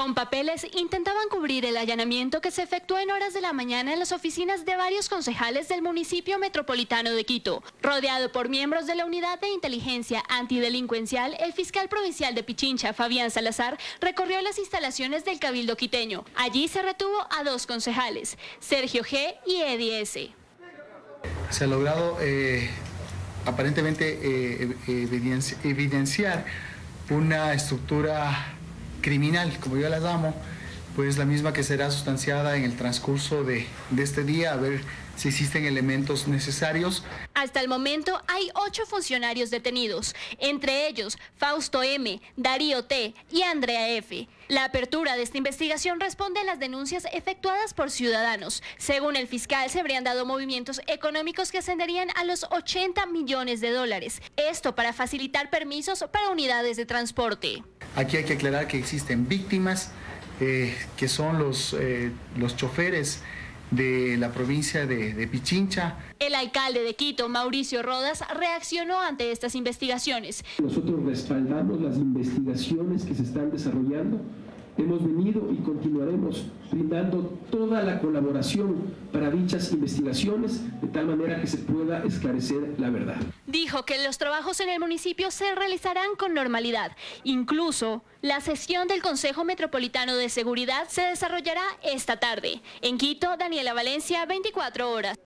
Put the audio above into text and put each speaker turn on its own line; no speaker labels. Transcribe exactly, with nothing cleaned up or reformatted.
Con papeles intentaban cubrir el allanamiento que se efectuó en horas de la mañana en las oficinas de varios concejales del municipio metropolitano de Quito. Rodeado por miembros de la Unidad de Inteligencia Antidelincuencial, el fiscal provincial de Pichincha, Fabián Salazar, recorrió las instalaciones del Cabildo quiteño. Allí se retuvo a dos concejales, Sergio G. y Eddie S.
Se ha logrado eh, aparentemente eh, evidenci evidenciar una estructura criminal, como yo la llamo, pues la misma que será sustanciada en el transcurso de, de este día, a ver si existen elementos necesarios.
Hasta el momento hay ocho funcionarios detenidos, entre ellos Fausto M., Darío T. y Andrea F. La apertura de esta investigación responde a las denuncias efectuadas por ciudadanos. Según el fiscal, se habrían dado movimientos económicos que ascenderían a los ochenta millones de dólares. Esto para facilitar permisos para unidades de transporte.
Aquí hay que aclarar que existen víctimas, eh, que son los, eh, los choferes de la provincia de, de Pichincha.
El alcalde de Quito, Mauricio Rodas, reaccionó ante estas investigaciones.
Nosotros respaldamos las investigaciones que se están desarrollando. Hemos venido y continuaremos brindando toda la colaboración para dichas investigaciones, de tal manera que se pueda esclarecer la verdad.
Dijo que los trabajos en el municipio se realizarán con normalidad. Incluso la sesión del Consejo Metropolitano de Seguridad se desarrollará esta tarde. En Quito, Daniela Valencia, veinticuatro horas.